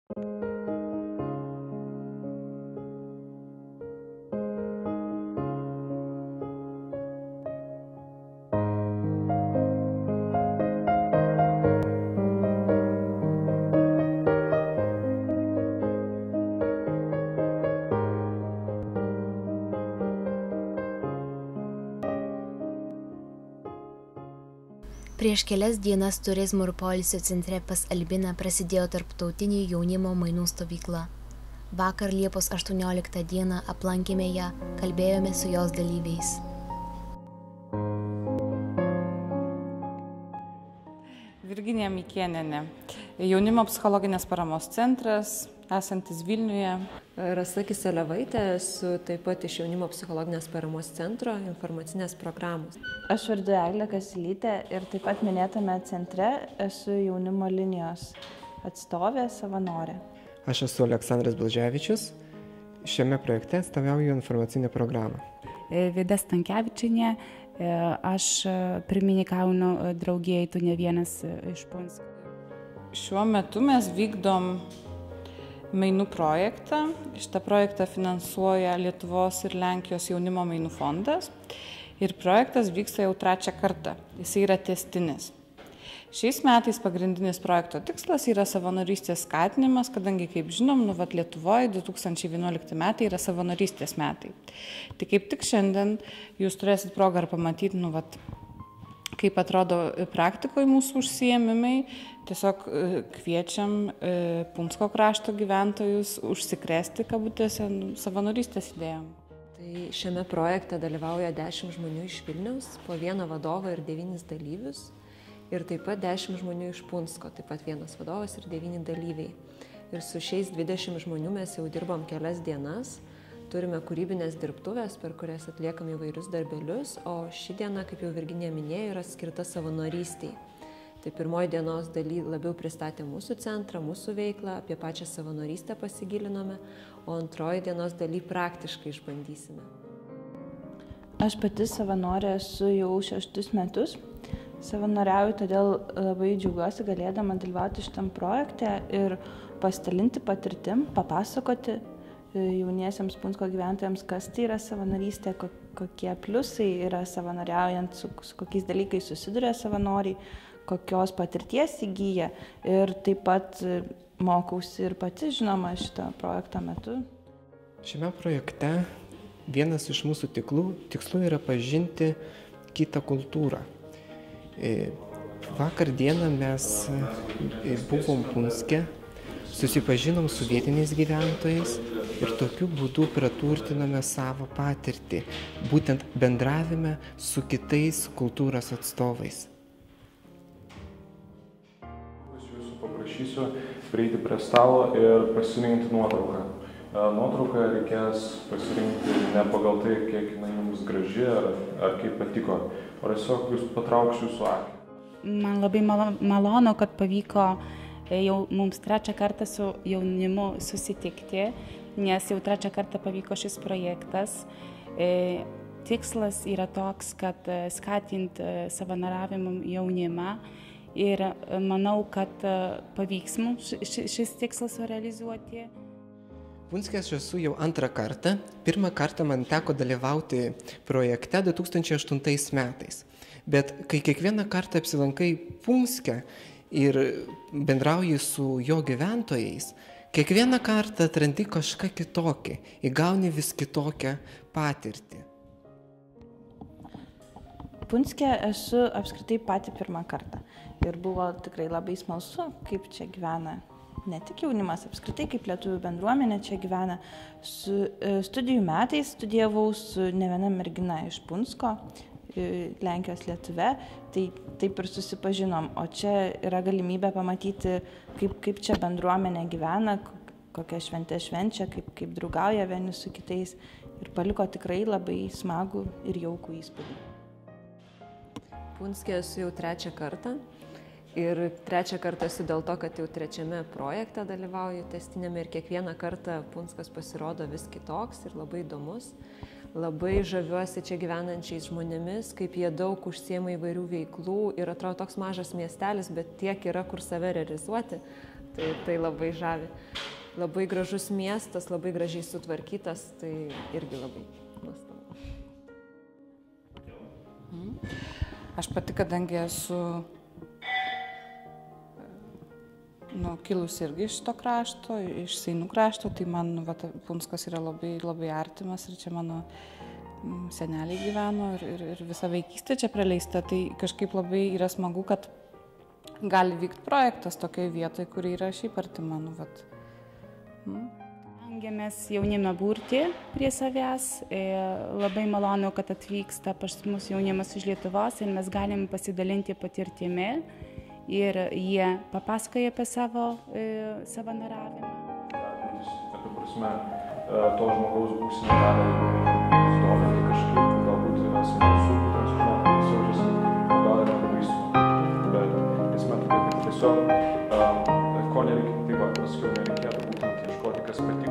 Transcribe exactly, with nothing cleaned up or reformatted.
Prieš kelias dienas turizmo ir poilsio centre pas Albiną prasidėjo tarptautinė jaunimo mainų stovykla. Vakar Liepos aštuonioliktą dieną aplankėme ją, kalbėjome su jos dalyviais. Virginija Mikėnienė, jaunimo psichologinės paramos centras, esantis Vilniuje. Rasa Kiselevaitė, esu taip pat iš jaunimo psichologinės paramos centro informacinės programos. Aš vardu Eglė Kasilytė ir taip pat minėtame centre esu jaunimo linijos atstovė, savanorė. Aš esu Aleksandras Blaževičius, šiame projekte atstovauju informacinę programą. Vida Stankevičienė, aš pirmininkauju draugijai Tu ne vienas iš Punsko. Šiuo metu mes vykdom mainų projektą. Šitą projektą finansuoja Lietuvos ir Lenkijos jaunimo mainų fondas ir projektas vyksta jau trečią kartą. Jis yra tęstinis. Šiais metais pagrindinis projekto tikslas yra savanorystės skatinimas, kadangi, kaip žinom, nu, vat, Lietuvoje du tūkstančiai vienuolikti metai yra savanorystės metai. Tai kaip tik šiandien jūs turėsit progą ir pamatyti, nu, vat, kaip atrodo praktikoje mūsų užsiėmimai. Tiesiog kviečiam Punsko krašto gyventojus užsikrėsti kabutėse savanorystės idėjom. Tai šiame projekte dalyvauja dešimt žmonių iš Vilniaus, po vieną vadovą ir devynis dalyvius. Ir taip pat dešimt žmonių iš Punsko, taip pat vienas vadovas ir devyni dalyviai. Ir su šiais dvidešimt žmonių mes jau dirbam kelias dienas. Turime kūrybinės dirbtuvės, per kurias atliekam įvairius darbelius, o ši diena, kaip jau Virginija minėjo, yra skirta savanorystiai. Tai pirmoji dienos daly labiau pristatė mūsų centrą, mūsų veiklą, apie pačią savanorystę pasigilinome, o antroji dienos daly praktiškai išbandysime. Aš pati savanorė esu jau šeštus metus. Savanoriauju, todėl labai džiaugiuosi galėdama dalyvauti šitam projekte ir pasidalinti patirtim, papasakoti jauniesiems Punsko gyventojams, kas tai yra savanorystė, kokie pliusai yra savanoriaujant, su, su kokiais dalykais susiduria savanoriai, kokios patirties įgyja ir taip pat mokausi ir pati, žinoma, šito projekto metu. Šiame projekte vienas iš mūsų tiklų, tikslų yra pažinti kitą kultūrą. Vakar dieną mes buvom Punske, susipažinom su vietiniais gyventojais ir tokiu būdu praturtiname savo patirtį, būtent bendravime su kitais kultūros atstovais. Jūsų paprašysiu prieiti prie stalo ir pasirinkti nuotrauką. Nuotrauką reikės pasirinkti ne pagal tai, kiek jinai jums graži ar, ar kaip patiko, o tiesiog jūs patrauksiu jūsų akį. Man labai malonu, kad pavyko jau mums trečią kartą su jaunimu susitikti, nes jau trečią kartą pavyko šis projektas. E, tikslas yra toks, kad skatint savanoriavimą jaunimą ir manau, kad pavyks mums šis tikslas realizuoti. Punske aš esu jau antrą kartą. Pirmą kartą man teko dalyvauti projekte du tūkstančiai aštuntais metais. Bet kai kiekvieną kartą apsilankai Punske ir bendrauji su jo gyventojais, kiekvieną kartą atrandi kažką kitokį, įgauni vis kitokią patirtį. Punske esu apskritai pati pirmą kartą ir buvo tikrai labai smalsu, kaip čia gyvena ne tik jaunimas, apskritai kaip lietuvių bendruomenė čia gyvena. Su studijų metais studijavau su ne viena mergina iš Punsko, Lenkijos lietuve, tai taip ir susipažinom, o čia yra galimybė pamatyti, kaip, kaip čia bendruomenė gyvena, kokią šventę švenčia, kaip, kaip draugauja vieni su kitais ir paliko tikrai labai smagų ir jaukų įspūdį. Punske esu jau trečią kartą ir trečią kartą esu dėl to, kad jau trečiame projekte dalyvauju tęstiniame ir kiekvieną kartą Punskas pasirodo vis kitoks ir labai įdomus. Labai žaviuosi čia gyvenančiais žmonėmis, kaip jie daug užsiema įvairių veiklų ir atrodo toks mažas miestelis, bet tiek yra, kur save realizuoti. Tai, tai labai žavi. Labai gražus miestas, labai gražiai sutvarkytas, tai irgi labai nuostabu. Aš pati, kadangi esu nu, kilus irgi iš to krašto, iš Seinų krašto, tai man nu, va, Punskas yra labai, labai artimas ir čia mano seneliai gyveno ir, ir, ir visa vaikystė čia praleista, tai kažkaip labai yra smagu, kad gali vykti projektas tokioje vietoje, kuri yra šiaip artima. Nu, vat. Hmm. Stengiamės jaunimą burti prie savęs, e, labai malonu, kad atvyksta pas mus jaunimas iš Lietuvos ir mes galim pasidalinti patirtimi ir jie papasakoja apie savo e, savanoriavimą. Apie prasme, to žmogaus būsime gali sudominti kažkaip, galbūt yra smalsu, būtent sužinoti, jaučiasi, gal yra labai sunku, bet esmė tokia, kad tiesiog ko nereikia, tai va, paskiau nereikėtų būtent ieškoti, kas patinka.